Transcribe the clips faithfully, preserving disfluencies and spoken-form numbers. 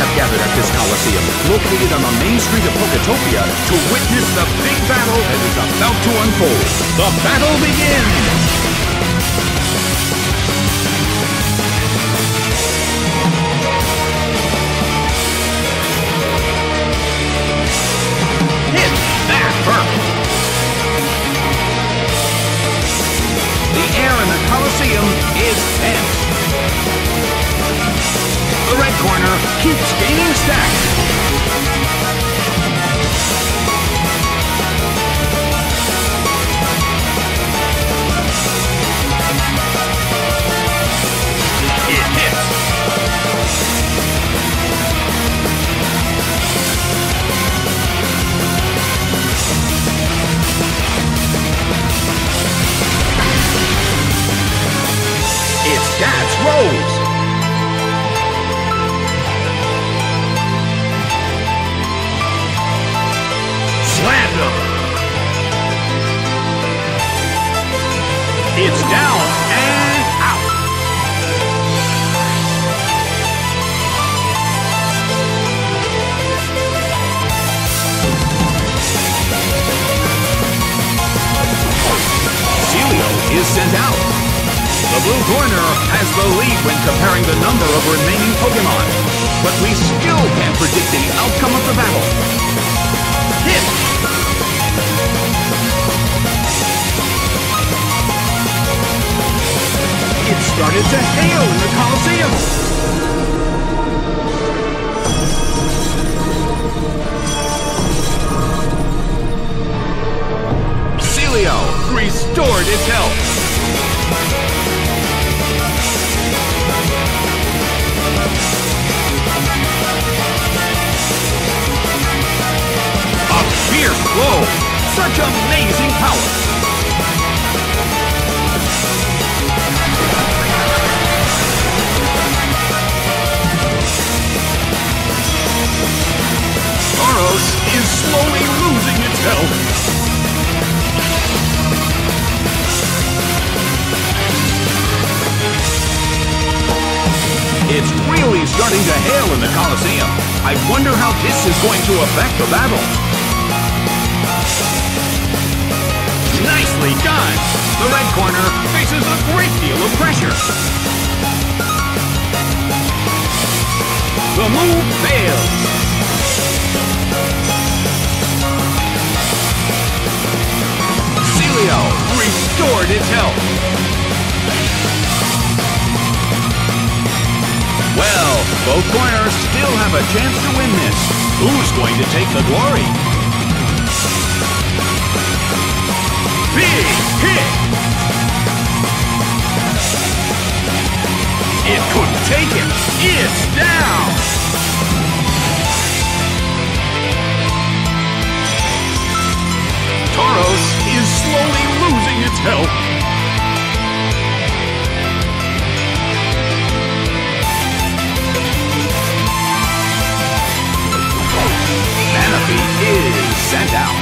gathered at this Coliseum, located on the main street of Poketopia, to witness the big battle that is about to unfold. The battle begins! Hit that hurt! The air in the Coliseum is tense. The red corner keeps gaining stacks. It hits. Its stats rose. Slammed him. It's down and out. Celio is sent out. The blue corner has the lead when comparing the number of remaining Pokemon, but we still can't predict the outcome of the battle. Hit! It started to hail in the Coliseum! Celio restored its health! Fierce blow! Such amazing power! Tauros is slowly losing its health! It's really starting to hail in the Coliseum. I wonder how this is going to affect the battle. Nicely done! The red corner faces a great deal of pressure. The move fails. Celio restored its health. Well, both corners still have a chance to win this. Who's going to take the glory? Big hit! It couldn't take it! It's down! Tauros is slowly losing its health. Manaphy is sent out.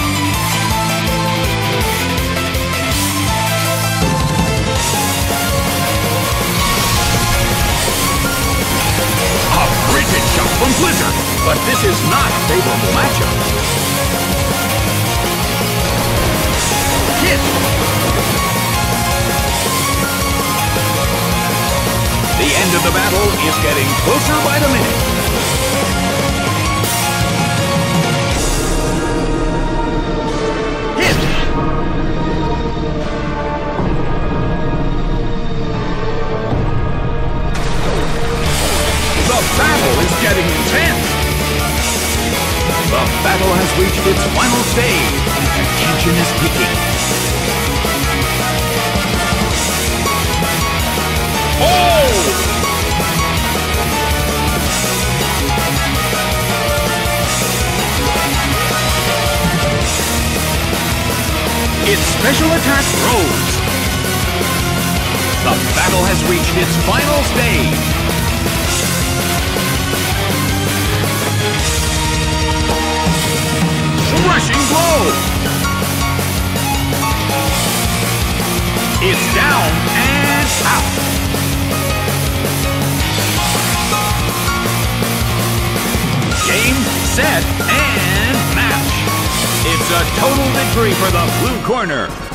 Frigid shot from Blizzard, but this is not a favorable matchup. Hit! The end of the battle is getting closer by the minute. Hit! The battle is getting intense! The battle has reached its final stage, and tension is peaking. Oh! Its special attack rose. The battle has reached its final stage. Rushing blow! It's down and out. set, and match. It's a total victory for the blue corner.